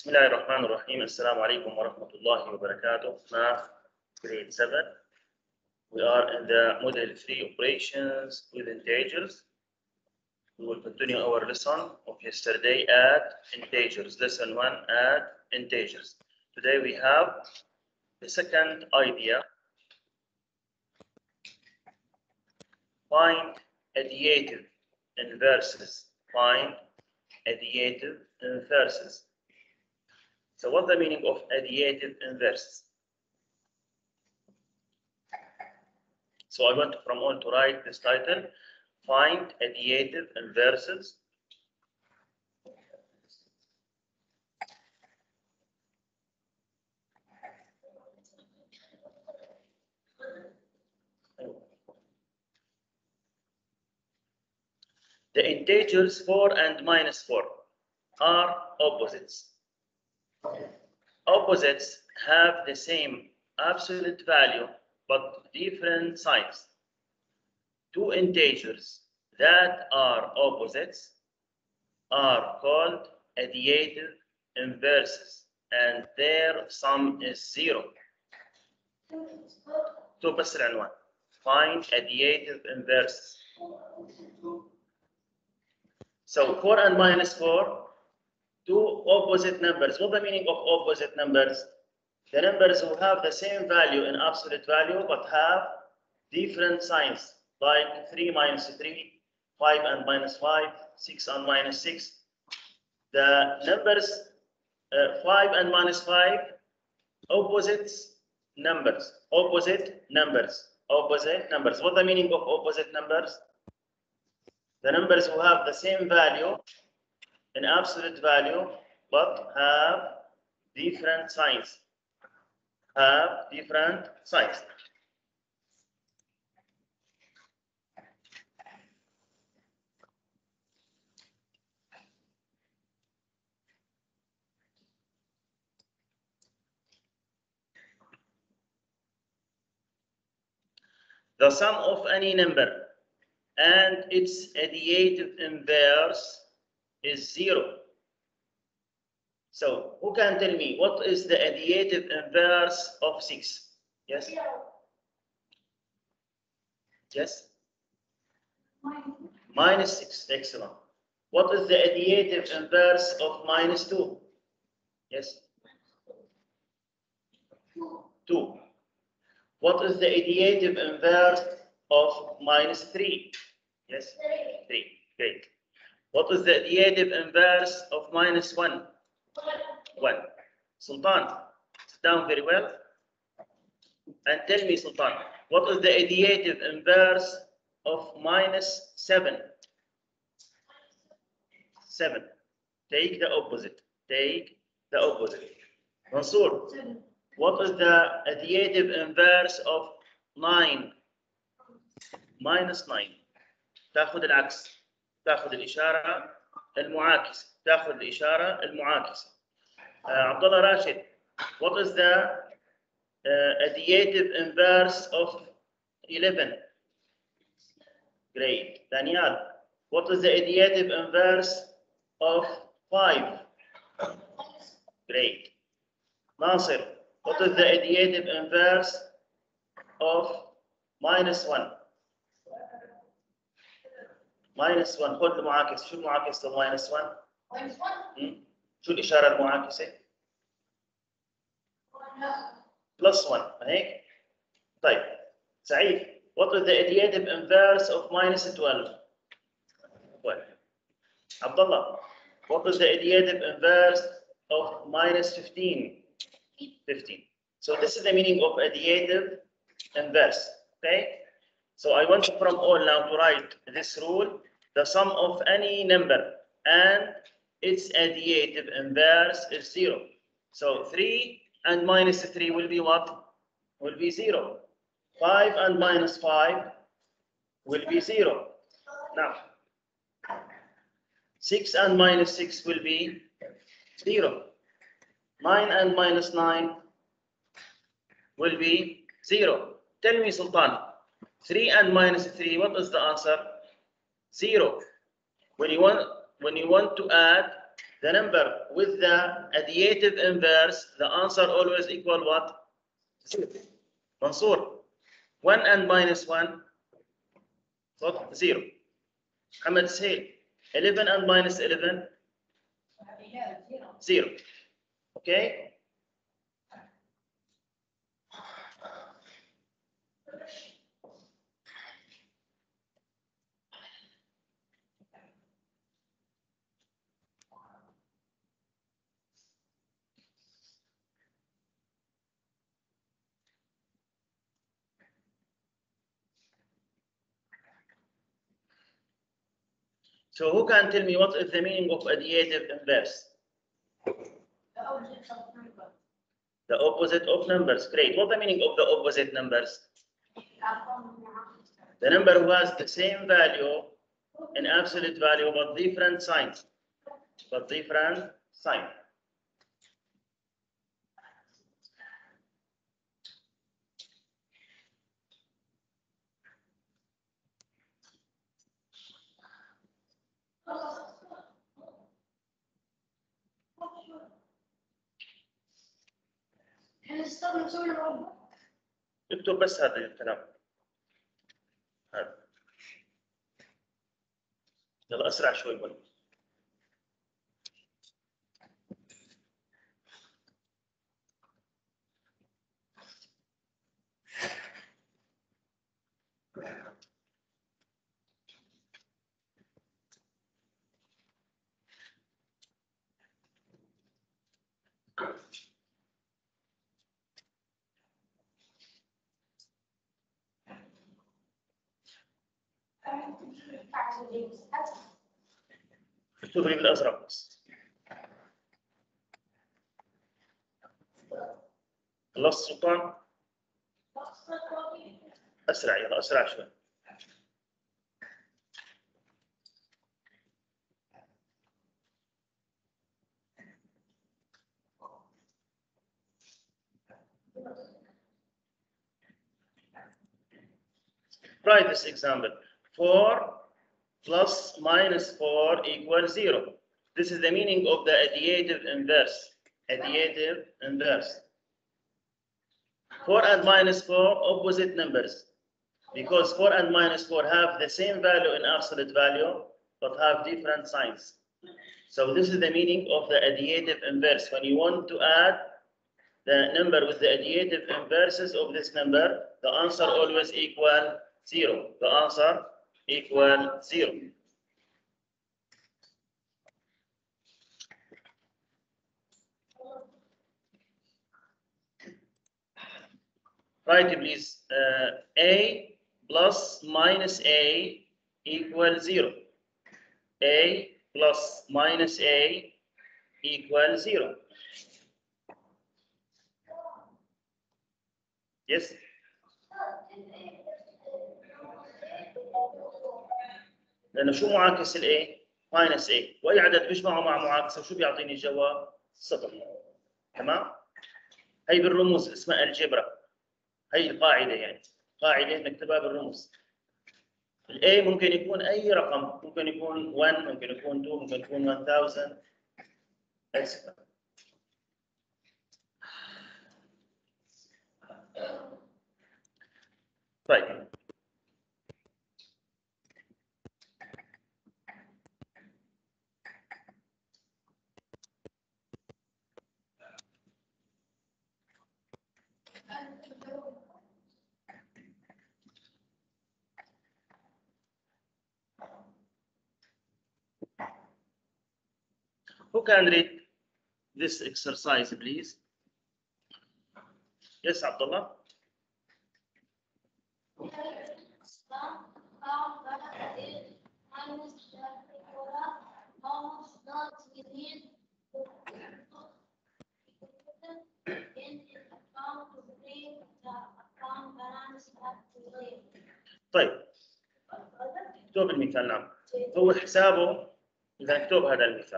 بسم الله الرحمن الرحيم. السلام عليكم ورحمة الله وبركاته. Math grade 7. We are in the model 3 operations with integers. We will continue our lesson of yesterday at integers. Lesson 1 at integers. Today we have the second idea. Find additive inverses. Find additive inverses. So what's the meaning of additive inverses? So I want from all to write this title. Find additive inverses. The integers 4 and minus 4 are opposites. Opposites have the same absolute value but different signs. Two integers that are opposites are called additive inverses and their sum is 0. So بس العنوان. Find additive inverses. So 4 and minus 4, two opposite numbers. What's the meaning of opposite numbers? The numbers who have the same value in absolute value but have different signs, like 3 minus 3, 5 and minus 5, 6 and minus 6. The numbers 5 and minus 5, opposite numbers. Opposite numbers. Opposite numbers. What's the meaning of opposite numbers? The numbers who have the same value in absolute value but have different signs. Have different signs. The sum of any number and its additive inverse is 0. So who can tell me what is the additive inverse of 6? Yes? Yes? Minus 6. Excellent. What is the additive inverse of minus 2? Yes? 2. What is the additive inverse of minus 3? Yes? 3. Great. What is the additive inverse of minus 1? 1. Sultan, sit down very well and tell me, Sultan, what is the additive inverse of minus 7? 7. Take the opposite. Take the opposite. Mansour, what is the additive inverse of 9? minus 9. تاخذ العكس. تاخذ الإشارة المعاكسة. تاخذ الإشارة المعاكسة. عبد الله راشد, what is the additive inverse of 11? Great. Daniel, what is the additive inverse of 5? Great. Nasir, what is the additive inverse of minus 1? minus 1. خذ المعاكس. شو المعاكس minus 1؟ minus 1. شو الإشارة المعاكسة؟ plus 1. هيك؟ طيب. سعيد, what is the additive inverse of minus 12? 12. Abdullah, what is the additive inverse of minus 15? 15. So this is the meaning of additive inverse. Okay? So I want from all now to write this rule. The sum of any number and its additive inverse is 0. So 3 and minus 3 will be what? Will be 0. 5 and minus 5 will be 0. Now, 6 and minus 6 will be 0. 9 and minus 9 will be 0. Tell me, Sultan, 3 and minus 3, what is the answer? 0. When you want to add the number with the additive inverse, the answer always equal what? 0. Mansour, 1 and minus 1, what? 0. Hamad Sahil, 11 and minus 11, 0. Okay? So who can tell me what is the meaning of additive inverse? The opposite of numbers. Great. What's the meaning of the opposite numbers? The number who has the same value in absolute value but different signs. But different sign. اكتب بس هذا الكلام. هذا. يلا اسرع شوي بقول. اكتب لي بالازرق بس. خلصت سلطان؟ اسرع يلا اسرع شوي. Write this example. 4 plus minus 4 equals 0. This is the meaning of the additive inverse. Additive inverse. 4 and minus 4 opposite numbers. Because 4 and minus 4 have the same value in absolute value, but have different signs. So this is the meaning of the additive inverse. When you want to add the number with the additive inverses of this number, the answer always equal 0. The answer equal 0. Write please. A plus minus A equals 0. A plus minus A equals 0. Yes. لأنه شو معاكس ال A؟ minus A. وأي عدد بيجمعه مع معاكسه شو بيعطيني الجواب؟ 0. تمام؟ هي بالرموز اسمها الجبرا. هي القاعدة يعني. قاعدة نكتبها بالرموز. ال A ممكن يكون أي رقم، ممكن يكون 1، ممكن يكون 2، ممكن يكون 1000. etc. طيب. Who can read this exercise, please? Yes, Abdullah. طيب اكتب المثال. نعم هو حسابه اذا نكتب هذا المثال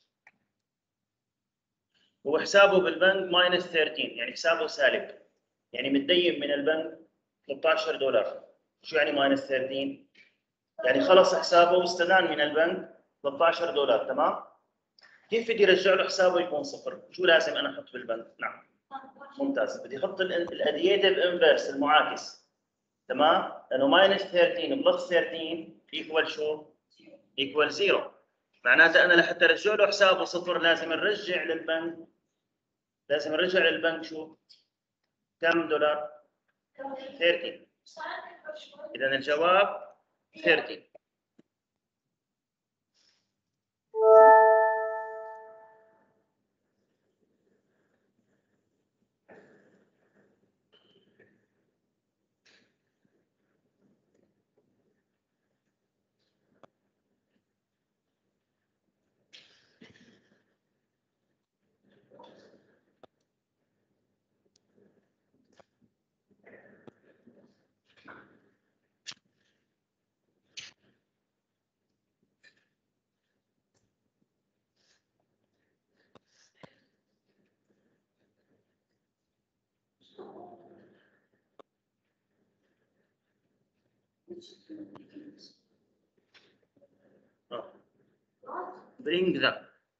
هو حسابه بالبنك ماينس 13 يعني حسابه سالب يعني متدين من البنك $13. شو يعني ماينس 13؟ يعني خلص حسابه واستدان من البنك $13 تمام؟ كيف بدي ارجع له حسابه يكون صفر؟ شو لازم انا احط بالبنك؟ نعم ممتاز، بدي احط الاديتيف انفرس المعاكس. تمام؟ لانه ماينس 13 بلس 13 ايكوال شو؟ ايكوال 0. معناتها انا لحتى ارجع له حسابه صفر لازم نرجع للبنك شو؟ كم دولار؟ 30. اذا الجواب 30. Bring the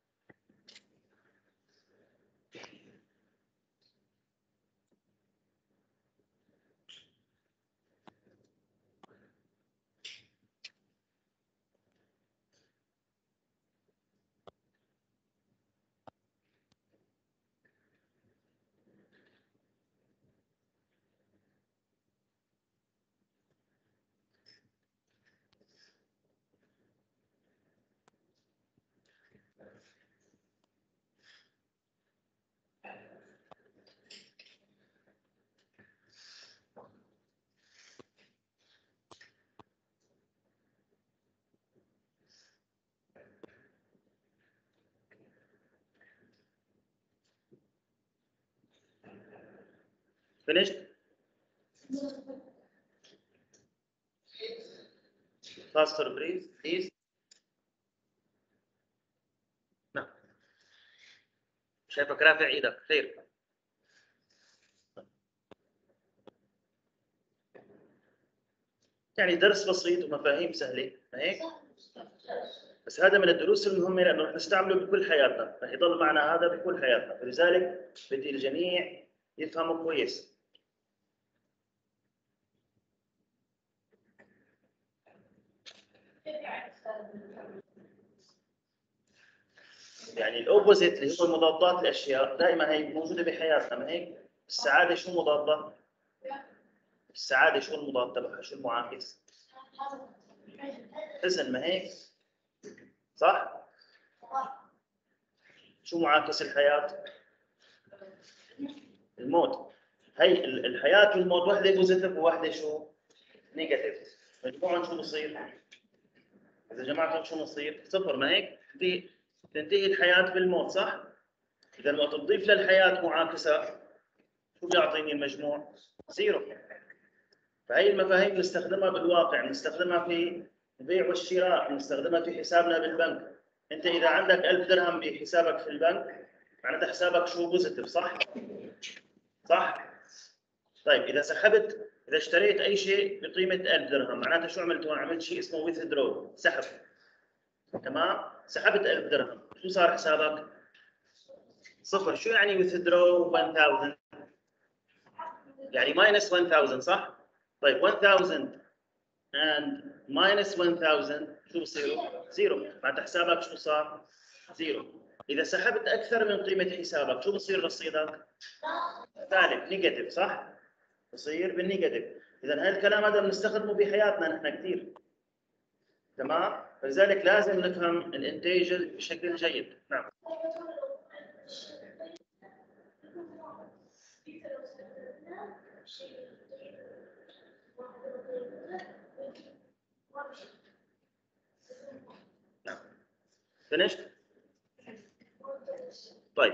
finished. Faster please. نعم. شايفك رافع ايدك، خير. يعني درس بسيط ومفاهيم سهله، ما هيك؟ بس هذا من الدروس المهمه لانه رح نستعمله بكل حياتنا، رح يضل معنا هذا بكل حياتنا، فلذلك بدي الجميع يفهموا كويس. يعني الاوبوزيت اللي هو مضادات الاشياء دائما هي موجوده بحياتنا، ما هيك؟ السعاده شو مضادها؟ السعاده شو المضاد تبعها؟ شو المعاكس؟ حزن، ما هيك؟ صح؟ شو معاكس الحياه؟ الموت. هي الحياه والموت وحده بوزيتيف وواحده شو؟ نيجاتيف. مجموعهم شو بصير؟ اذا جمعتهم شو بصير؟ صفر، ما هيك؟ تنتهي الحياه بالموت، صح؟ اذا وقت تضيف للحياه معاكسه شو بيعطيني المجموع؟ زيرو. فهي المفاهيم نستخدمها بالواقع، نستخدمها في البيع والشراء، نستخدمها في حسابنا بالبنك. انت اذا عندك 1000 درهم بحسابك في البنك معناتها حسابك شو؟ بوزيتيف، صح؟ صح؟ طيب اذا اشتريت اي شيء بقيمه 1000 درهم معناتها شو عملت هون؟ عملت شيء اسمه ويثدرو، سحب. تمام؟ سحبت 1000 درهم، شو صار حسابك؟ صفر. شو يعني withdraw 1000؟ يعني minus 1000، صح؟ طيب 1000 and minus 1000 شو بصيروا؟ زيرو. معناتها حسابك شو صار؟ زيرو. إذا سحبت أكثر من قيمة حسابك شو بصير رصيدك؟ سالب، نيجاتيف، صح؟ بصير بالنيجاتيف. إذا هالكلام هذا بنستخدمه بحياتنا نحن كثير. تمام؟ فلذلك لازم نفهم الانتاج بشكل جيد. نعم. نعم. Finished? طيب.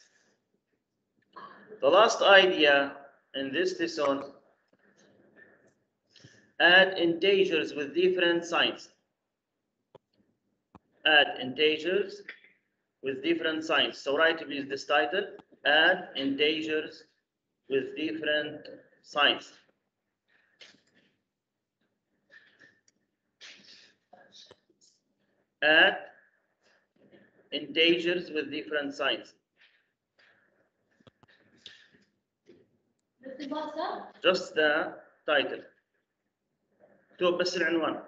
The last idea in this lesson, add integers with different signs. Add integers with different signs. So write please this title, add integers with different signs. Add integers with different signs. Just the title. اكتب بس العنوان.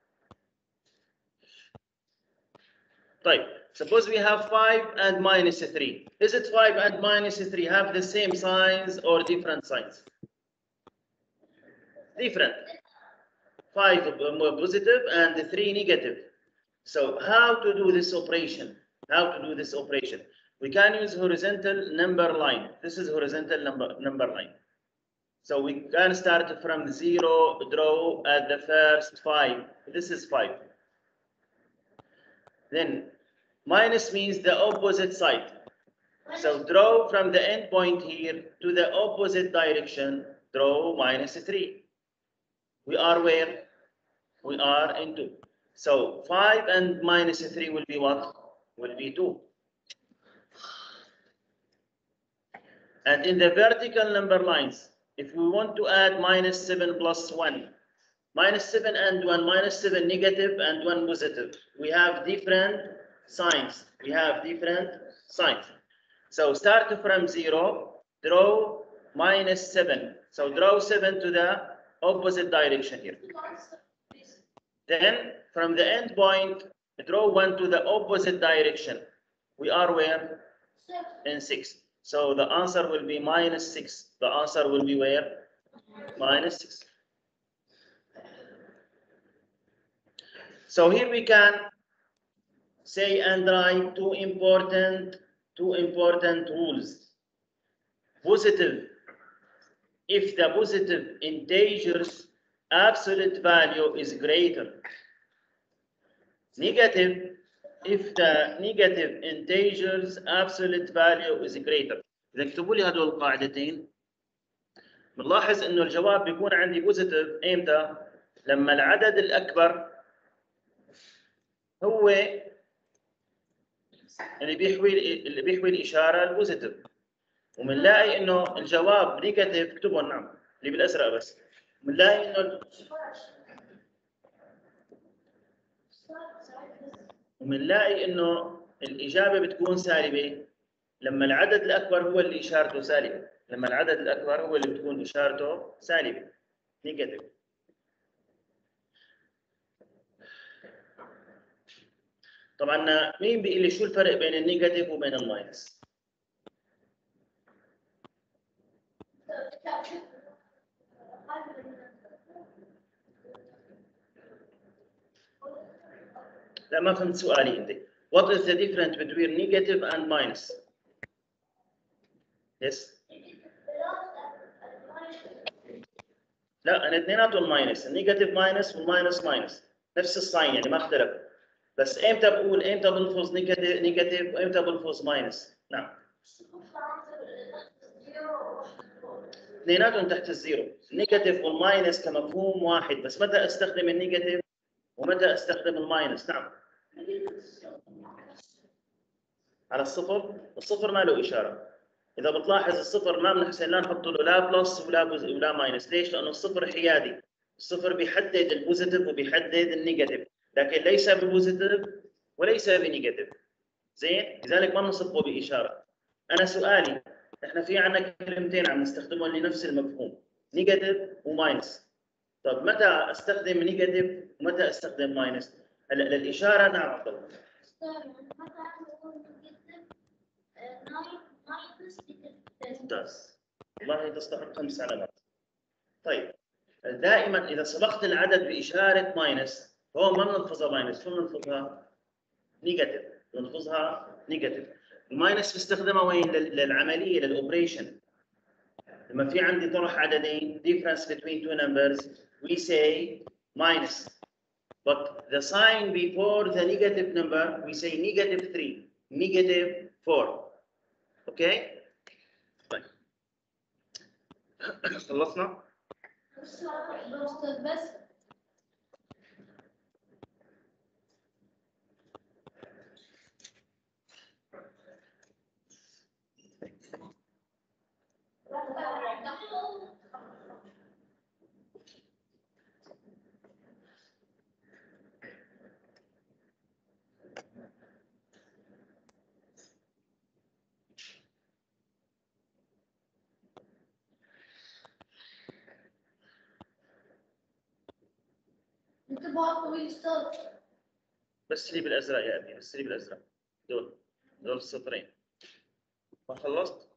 طيب, suppose we have 5 and minus 3. Is it 5 and minus 3 have the same signs or different signs? Different. 5 positive and 3 negative. So how to do this operation? How to do this operation? We can use horizontal number line. This is horizontal number line. So we can start from 0, draw at the first 5. This is 5. Then minus means the opposite side. So draw from the end point here to the opposite direction. Draw minus 3. We are where? We are in 2. So 5 and minus 3 will be what? Will be 2. And in the vertical number lines, if we want to add minus 7 plus 1, minus 7 and 1, minus 7 negative and 1 positive, we have different signs. We have different signs. So start from 0, draw minus 7. So draw 7 to the opposite direction here. Then from the end point, draw 1 to the opposite direction. We are where? In 6. So the answer will be minus 6. The answer will be where? Minus 6. So here we can say and write two important rules. Positive, if the positive integer's absolute value is greater. Negative, if the negative integer's absolute value is greater. إذا اكتبوا لي هدول القاعدتين بنلاحظ إنه الجواب بيكون عندي بوزيتيف إمتى؟ لما العدد الأكبر هو اللي بيحوي الإشارة البوزيتيف. وبنلاقي إنه الجواب نيجاتيف اكتبوا نعم اللي بالأزرق بس. بنلاقي إنه وبنلاقي إنه الإجابة بتكون سالبة لما العدد الأكبر هو اللي إشارته سالبة. لما العدد الأكبر هو اللي بتكون إشارته سالبة. نيجاتيف. طبعا مين بيقول لي شو الفرق بين النيجاتيف وبين الماينس؟ لا ما فهمت سؤالي انت. What is the difference between negative and minus? Yes. لا انا اثنيناتهم ماينس، النيجاتيف ماينس والماينس ماينس نفس الساين يعني ما اختلف. بس امتى بقول امتى بلفظ نيجاتيف وامتى بلفظ ماينس؟ نعم. اثنيناتهم تحت الزيرو، النيجاتيف والماينس كمفهوم واحد، بس متى استخدم النيجاتيف ومتى استخدم الماينس؟ نعم. على الصفر، الصفر ما له اشاره. اذا بتلاحظ الصفر ما بنحسن لا نحط له لا بلس ولا ماينس، ليش؟ لانه الصفر حيادي. الصفر بيحدد البوزيتيف وبيحدد النيجاتيف، لكن ليس ببوزيتيف وليس بنيجاتيف. زين؟ لذلك ما بنصفه باشاره. انا سؤالي احنا في عندنا كلمتين عم نستخدمهم لنفس المفهوم، نيجاتيف وماينس. طب متى استخدم نيجاتيف ومتى استخدم ماينس؟ هلا للاشاره نعم عبد الله. ممتاز. والله تستحق 5 علامات. طيب دائما اذا سبقت العدد باشاره ماينس هو ما بنلفظها ماينس، شو بنلفظها؟ نيجاتيف. بنلفظها نيجاتيف. الماينس بستخدمها وين؟ للعمليه للاوبريشن. لما في عندي طرح عددين difference between two numbers we say minus, but the sign before the negative number we say negative 3 negative 4. اوكي طيب خلصنا بس بس لي بالازرق يا ابي، بس لي بالازرق. دول السطرين. ما خلصت؟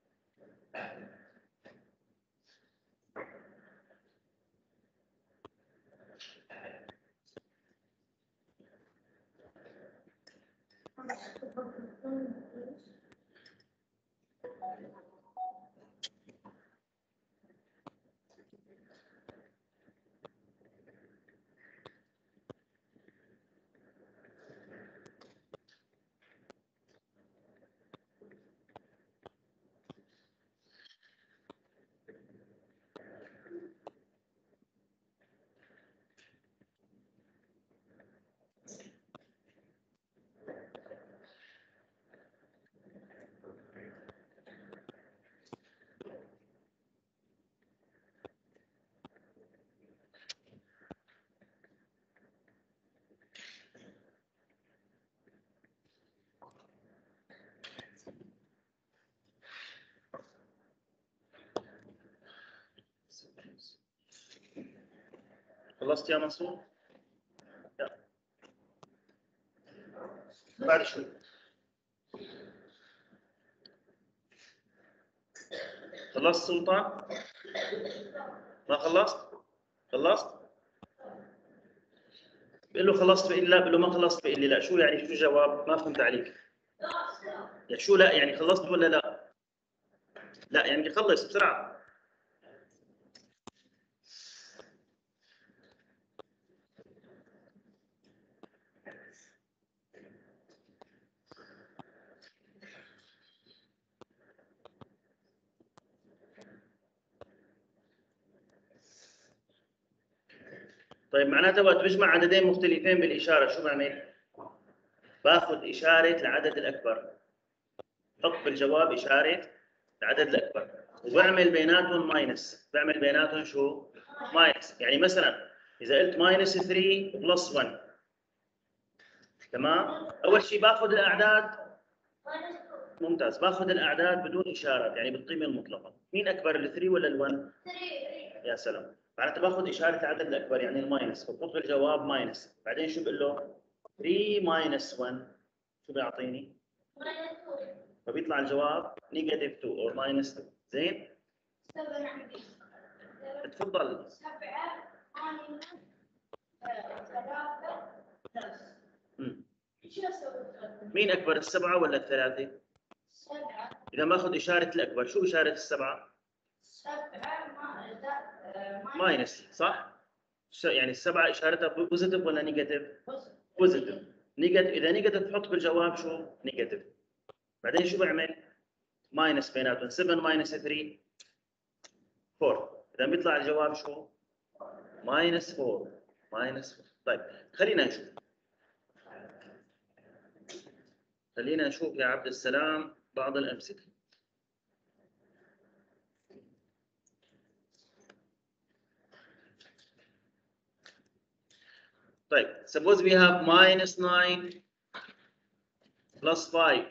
خلصت يا منصور؟ لا. بعد شوي. خلصت سلطان؟ ما خلصت؟ خلصت؟ بقول له خلصت بقول لا، بقول له ما خلصت بقول لي لا. شو يعني شو جواب؟ ما فهمت عليك. يعني شو لا يعني خلصت ولا لا؟ لا يعني خلص بسرعة. طيب معناته وقت بجمع عددين مختلفين بالإشارة شو بعمل؟ باخذ إشارة العدد الأكبر. حط بالجواب إشارة العدد الأكبر وبعمل بيناتهم ماينس. بعمل بيناتهم شو؟ ماينس. يعني مثلا إذا قلت ماينس 3 بلس 1 تمام؟ أول شيء باخذ الأعداد. ممتاز. باخذ الأعداد بدون إشارات يعني بالقيمة المطلقة. مين أكبر ال 3 ولا ال 1؟ 3. يا سلام. معناته باخذ إشارة العدد الأكبر يعني الماينس، بحط بالجواب ماينس. بعدين شو بقول له؟ 3 ماينس 1 شو بيعطيني؟ فبيطلع الجواب نيجاتيف 2 او ماينس 2. زين؟ تفضل. 7 ماينس 3 مين اكبر السبعه ولا الثلاثه؟ 7. اذا باخذ اشاره الاكبر شو اشاره السبعه؟ 7 ماينس صح؟ يعني السبعه اشارتها بوزيتيف ولا نيجاتيف؟ بوزيتيف. نيجاتيف. اذا نيجاتيف حط بالجواب شو؟ نيجاتيف. بعدين شو بعمل؟ ماينس بيناتهم. 7 ماينس 3 4. اذا بيطلع الجواب شو؟ ماينس 4. ماينس 4. طيب خلينا نشوف. خلينا نشوف يا عبد السلام بعض الأمثلة. طيب suppose we have minus 9 plus 5.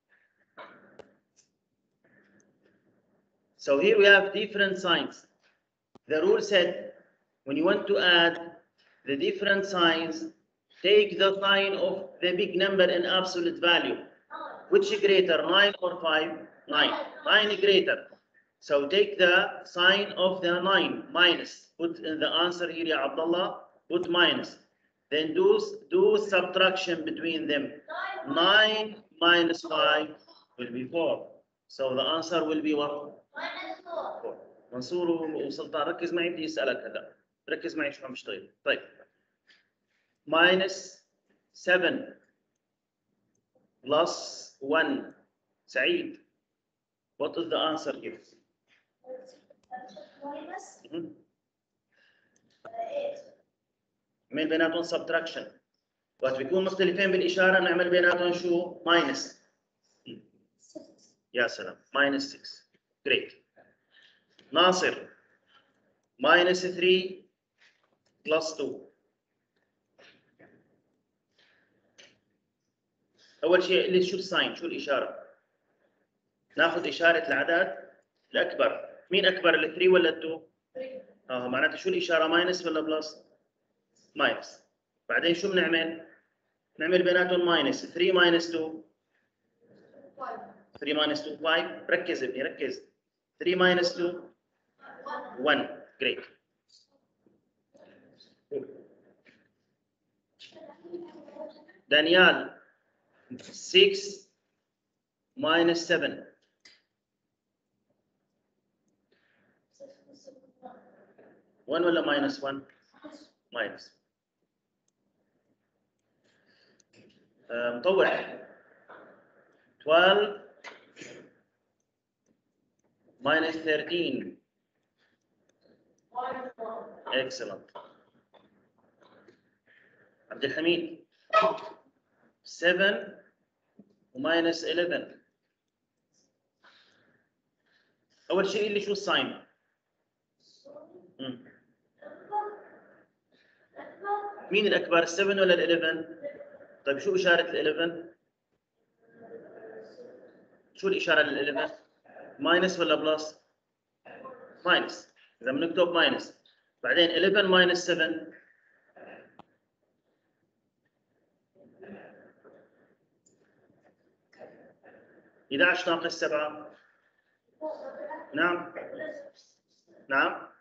So here we have different signs. The rule said when you want to add the different signs, take the sign of the big number in absolute value. Which greater, 9 or 5? 9. 9 greater. So take the sign of the 9 minus. Put in the answer here, Ya Abdullah. Put minus. Then do subtraction between them. 9 minus 5 will be 4. So the answer will be what? minus 4. 4. منصور وسلطان ركز معي بدي اسالك هلا. ركز معي شو عم بشتغل. طيب. minus 7 plus 1. سعيد. What is the answer here? minus 8. نعمل بيناتهم subtraction. وقت بيكون مختلفين بالإشارة نعمل بيناتهم شو؟ minus. 6. يا سلام. minus 6. Great. ناصر. minus 3 plus 2. أول شيء اللي شو الساين؟ شو الإشارة؟ ناخذ إشارة العدد الأكبر. مين أكبر ال 3 ولا ال 2؟ 3. معناته شو الإشارة minus ولا plus؟ ماينس. بعدين شو بنعمل؟ نعمل بيناتهم ماينس 3 ماينس 2 3 ماينس 2 5. ركز ابني ركز. 3 ماينس 2 1. جريت. دانيال 6 minus 7. 1 ولا minus 1؟ minus. مطوع 12 minus 13. Excellent. عبد الحميد 7 minus 11. أول شيء اللي شو الساين؟ مين الأكبر 7 ولا 11؟ طيب شو إشارة ال 11؟ شو الإشارة لل 11؟ ماينس ولا بلس؟ ماينس. إذا بنكتب ماينس. بعدين 11 ماينس 7. 11 ناقص 7. نعم. نعم.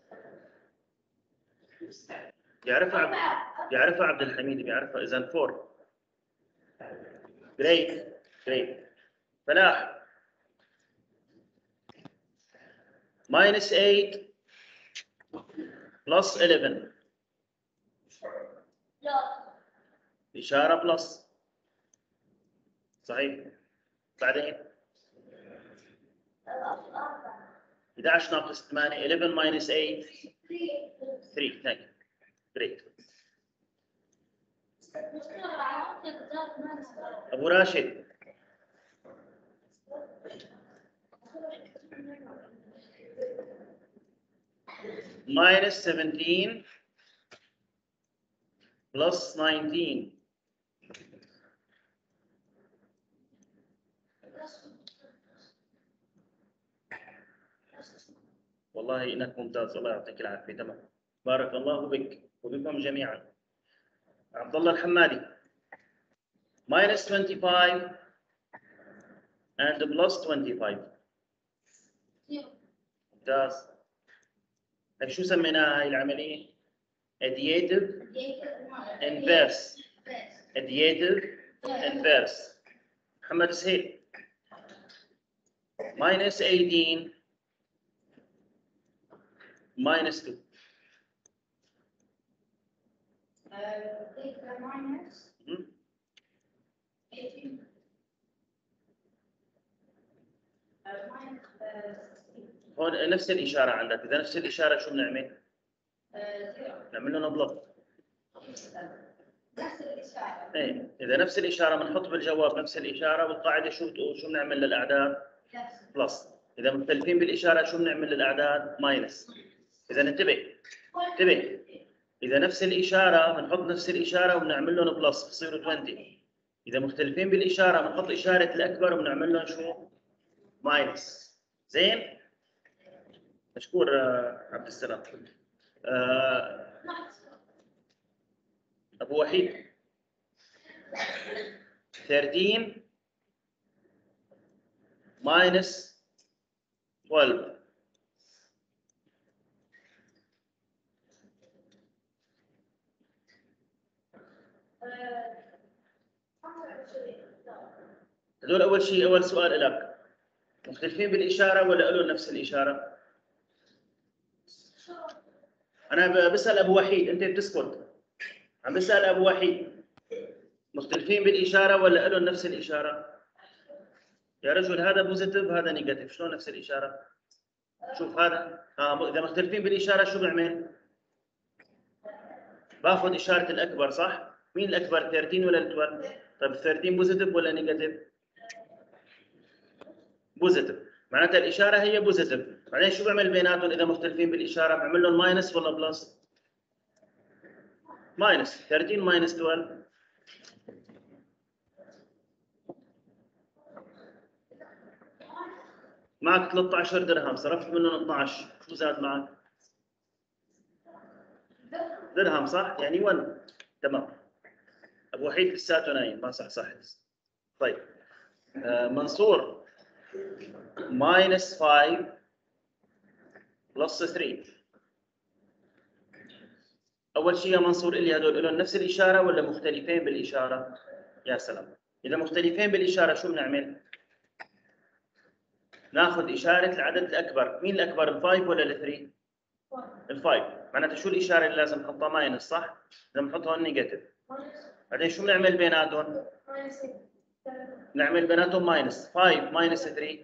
يعرفها عبد الحميد بيعرفها. إذا 4. جريت جريت. فلاح minus 8 plus 11. إشارة بلس. صحيح. بعدين 11 ناقص 8. 11 minus 8 3. ثانك يو. جريت. أبو راشد minus 17 plus 19. والله إنك ممتاز. الله يعطيك العافية. تمام. بارك الله بك وبكم جميعا. عبد الله الحمادي minus 25 and plus 25. ممتاز. هاي شو سميناها هاي العملية؟ additive inverse. additive inverse. محمد سهيل minus 18 minus 2. minus 18 هون نفس الإشارة عندك. إذا نفس الإشارة شو بنعمل؟ نعمل له بلوك. نفس الإشارة. إيه إذا نفس الإشارة بنحط بالجواب نفس الإشارة. والقاعدة شو بتقول؟ شو بنعمل للأعداد؟ بلس. إذا مختلفين بالإشارة شو بنعمل للأعداد؟ ماينس. إذا انتبه. إذا نفس الإشارة بنحط نفس الإشارة وبنعمل لهم بلس بصيروا 20. إذا مختلفين بالإشارة بنحط إشارة الأكبر وبنعمل لهم شو؟ ماينس. زين؟ مشكور عبد السلام. أبو وحيد 13 minus 12. هذول أول سؤال لك. مختلفين بالإشارة ولا له نفس الإشارة؟ أنا بسأل أبو وحيد. أنت بتسكت. عم بسأل أبو وحيد. مختلفين بالإشارة ولا له نفس الإشارة؟ يا رجل هذا بوزيتيف هذا نيجاتيف. شلون نفس الإشارة؟ شوف هذا إذا مختلفين بالإشارة شو بعمل؟ باخذ إشارة الأكبر صح؟ مين الأكبر 13 ولا 12؟ طيب 13 بوزيتيف ولا نيجاتيف؟ بوزيتيف. معناتها الإشارة هي بوزيتيف. بعدين شو بعمل بيناتهم إذا مختلفين بالإشارة؟ بعمل لهم ماينس ولا بلس؟ ماينس. 13 ماينس 12 معك 13 درهم. صرفت منهم 12. شو زاد معك؟ درهم صح؟ يعني 1. تمام. ابو وحيد لساته نايم ما صح. طيب منصور minus 5 plus 3. اول شيء يا منصور اللي هذول لهم نفس الاشاره ولا مختلفين بالاشاره؟ يا سلام. اذا مختلفين بالاشاره شو بنعمل؟ ناخذ اشاره العدد الاكبر. مين الاكبر، ال5 ولا ال3؟ ال5. معناته شو الاشاره اللي لازم نحطها؟ ماينس صح؟ لازم نحط هون نيجاتيف. بعدين شو بنعمل بيناتهم؟ نعمل بيناتهم ماينس. 5 ماينس 3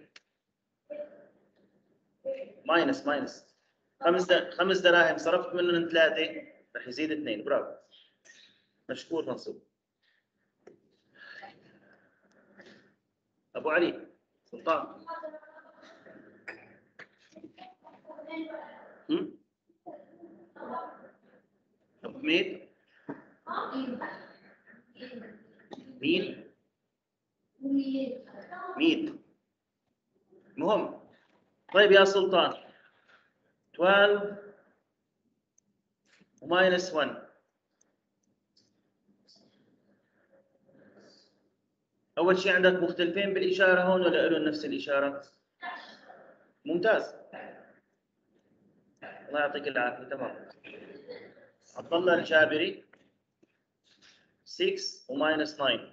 ماينس 5 دراهم صرفت منهم 3 رح يزيد 2. برافو. مشكور منصور. ابو علي سلطان. ابو حميد مين؟ مين؟ مهم. طيب يا سلطان 12 وماينس 1. أول شيء عندك مختلفين بالإشارة هون ولا لهم نفس الإشارة؟ ممتاز. الله يعطيك العافية. تمام. عبد الله الجابري 6 وماينس 9.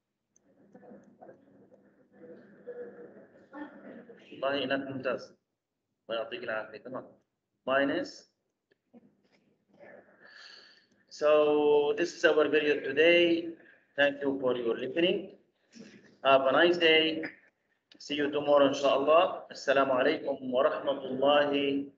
والله إنك ممتاز. الله يعطيك العافية. تمام. Minus. So this is our video today. Thank you for your listening. Have a nice day. See you tomorrow, inshallah. Assalamu alaikum wa rahmatullahi